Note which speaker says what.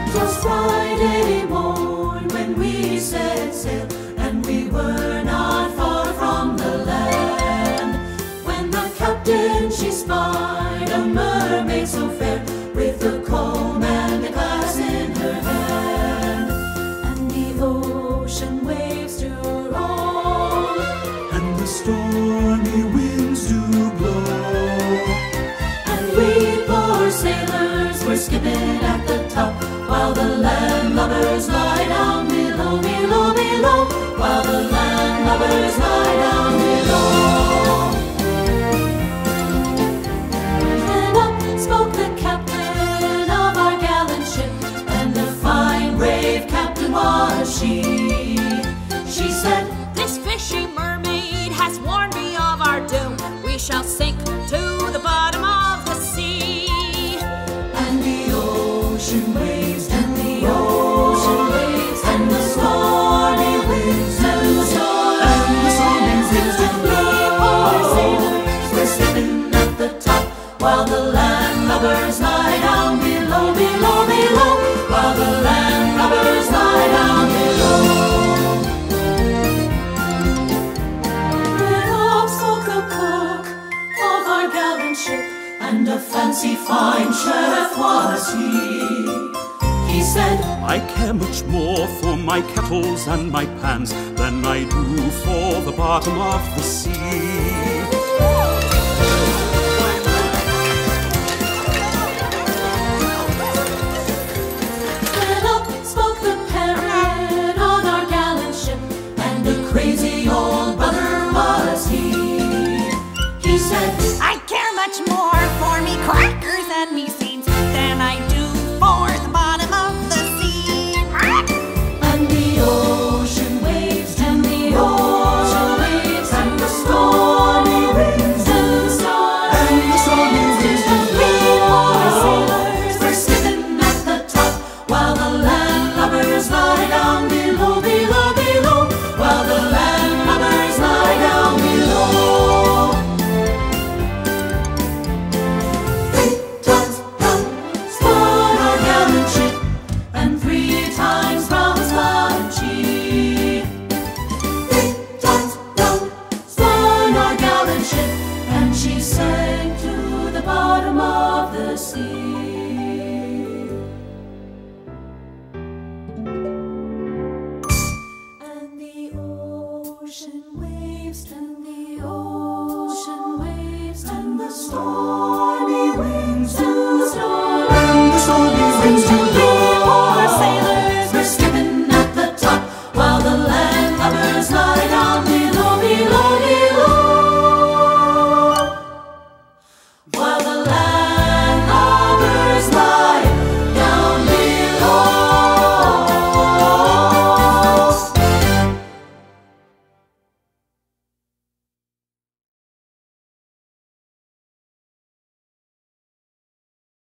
Speaker 1: 'Twas Friday morn when we set sail, and we were not far from the land, when the captain she spied a mermaid so fair, with a comb and a glass in her hand. And the ocean waves do roll,
Speaker 2: and the stormy winds do blow,
Speaker 1: and we poor sailors were skipping at the top, while the landlubbers lie down below, below, below, while the landlubbers lie down below. Then up spoke the captain of our gallant ship, and a fine brave captain was she. She said,
Speaker 3: "This fishy mermaid has warned me of our doom. We shall sink to the bottom of the sea."
Speaker 1: And the ocean waves, and the ocean waves, and the stormy winds, and the stormy winds did blow. We're sitting at the top, while the landlubbers lie down below, below, below, while the landlubbers lie down below. Then up spoke the cook of our gallant ship, and a fancy fine chef was he. He said,
Speaker 2: I care much more for my kettles and my pans than I do for the bottom of the sea.
Speaker 1: then up spoke the parrot on our gallant ship, and a crazy old brother was he. He said,
Speaker 3: I care much more for me crackers and me seeds than I do for the bottom of the sea.
Speaker 1: and the ocean waves, and the ocean waves, and the stormy winds, and the stormy winds, and we poor sailors were skipping at the top, while the landlubbers lie down below, below, below, while the landlubbers lie down below. 3 times round spun our gallant ship, and 3 times round spun she. 3 times round spun our gallant ship, and she sank to the bottom of the sea. And the ocean waves, and the ocean waves, and the stormy winds, and the stormy winds do